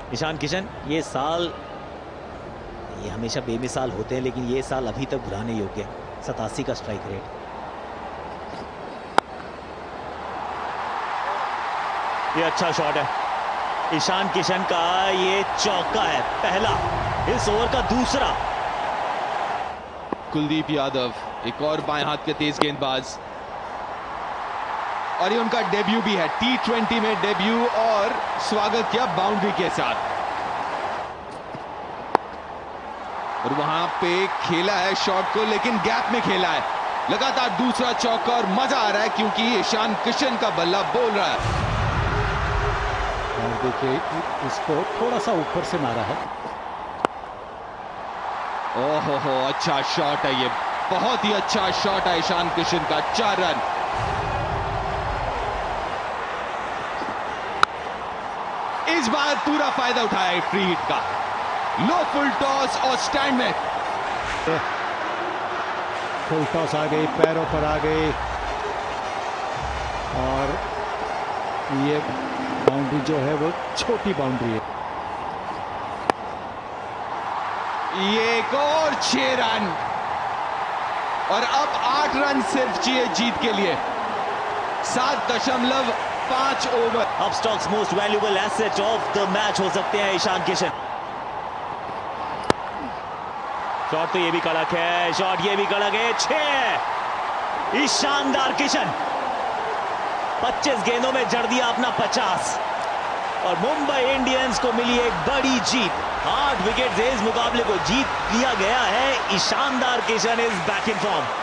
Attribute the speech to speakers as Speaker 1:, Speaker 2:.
Speaker 1: ईशान किशन ये साल ये हमेशा बेमिसाल होते हैं, लेकिन ये साल अभी तक भुलाने योग्य है। 87 का स्ट्राइक रेट। ये अच्छा शॉट है ईशान किशन का, ये चौका है पहला, इस ओवर का दूसरा।
Speaker 2: कुलदीप यादव एक और बाएं हाथ के तेज गेंदबाज, और ये उनका डेब्यू भी है, T20 में डेब्यू, और स्वागत किया बाउंड्री के साथ। और वहां पे खेला है शॉट को, लेकिन गैप में खेला है। लगातार दूसरा चौका, और मजा आ रहा है क्योंकि ईशान किशन का बल्ला बोल रहा है।
Speaker 3: और देखिए इसको थोड़ा सा ऊपर से मारा है।
Speaker 2: ओहो हो, अच्छा शॉट है ये, बहुत ही अच्छा शॉट है ईशान किशन का। 4 रन। इस बार पूरा फायदा उठाया है फ्री हिट का। लो फुल टॉस और स्टैंड में।
Speaker 3: फुल टॉस आ गई, पैरों पर आ गई, और ये बाउंड्री जो है वो छोटी बाउंड्री है।
Speaker 2: ये एक और 6 रन, और अब 8 रन सिर्फ चाहिए जीत के लिए। 7.5 ओवर।
Speaker 1: अब Stokes most valuable asset of the match हो सकते हैं ईशान किशन। शॉट तो ये भी कड़क है, शॉट ये भी कड़क है। 6 ईशानदार किशन 25 गेंदों में जड़ दिया अपना 50, और मुंबई इंडियंस को मिली एक बड़ी जीत। 8 विकेट से इस मुकाबले को जीत लिया गया है। ईशानदार Kishan is back in form.